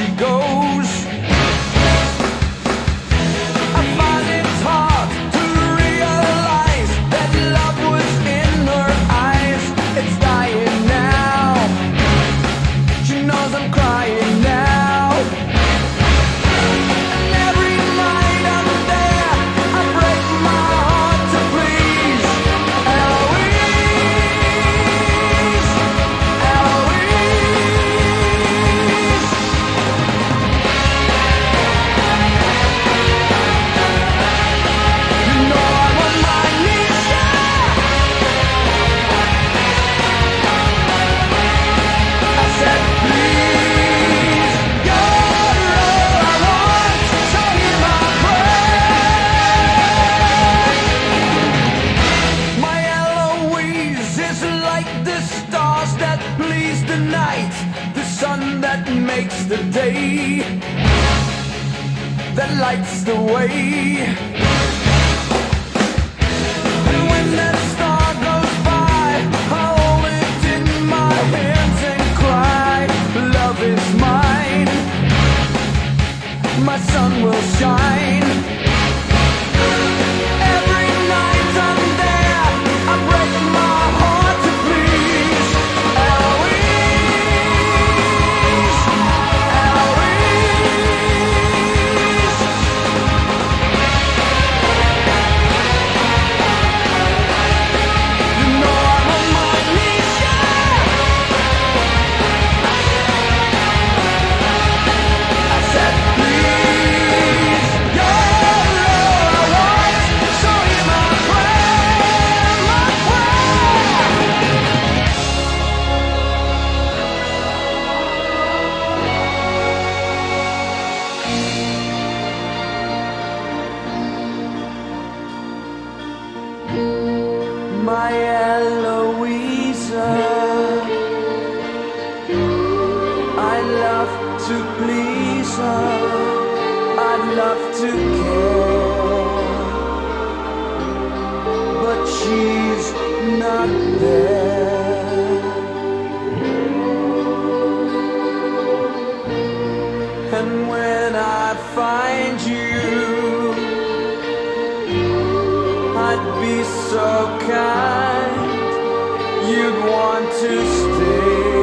she goes. I find it hard to realize that love was in her eyes. It's dying now. She knows I'm crying now. And every night I'm there, I break my heart to please Eloise, Eloise. You know I'm on my knees, yeah. I said please, you're all I want, so hear my prayer. My Eloise is like the stars that please the night, the sun that makes the day, that lights the way. And when that star goes by, I hold it in my hands and cry, love is mine, my sun will shine. Every night I'm there, I break my heart to please Eloise, Eloise. You know I'm on my knees, yeah. I said please, you're all I want, so hear my prayer, my prayer. My Eloisa, I love to please her, I'd love to care, but she's not there. And when I find you, I'd be so kind, you'd want to stay.